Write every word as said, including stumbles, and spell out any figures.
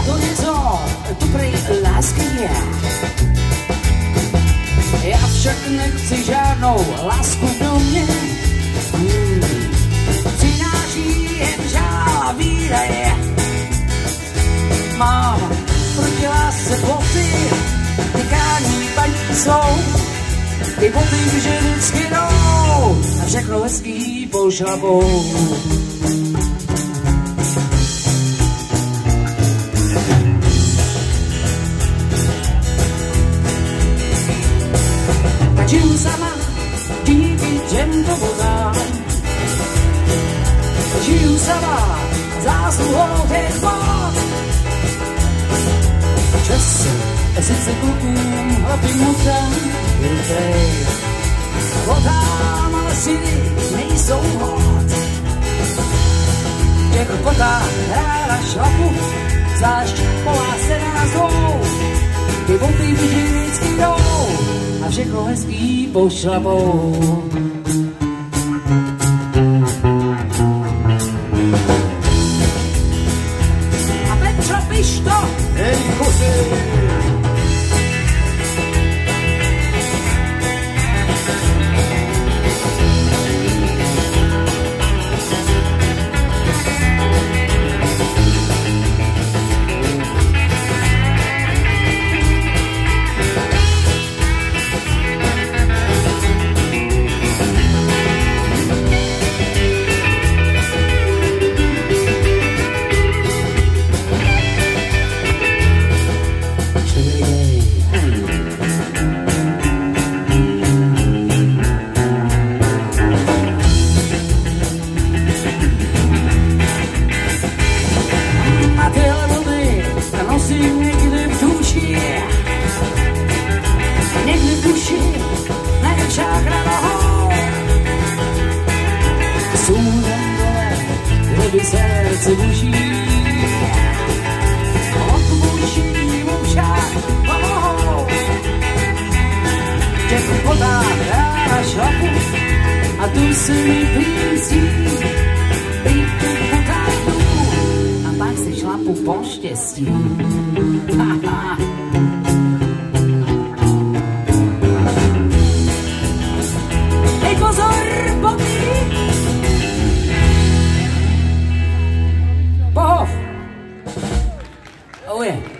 to něco, tu prej lásky je. Já však nechci žádnou lásku do mě. Hmm. Přináší jen žádná výdaje. Mám proti lásce boty, tykání paní jsou. Ty boty vždycky jdou a všechno hezký pošlapou. Žiju sama díky těmto vodám. Žiju sama zásluhou těch vod. Časem sice klukům hlavy motám, rutej. Vodám, ale síly nejsou hod. V těch vodách ráda šlapu, zvlášť po lásce na zlou. Ty vody vždycky jdou a všechno hezký pošlapou. A Petro, piš to! Hej, kusy! Srdce buší, odbuší mu však pomohou. V těch vodách ráda šlapu a tu se mi plící, píky potáždu a pak si šlapu po štěstí. Hej pozor, boky! Pohov! Oh yeah.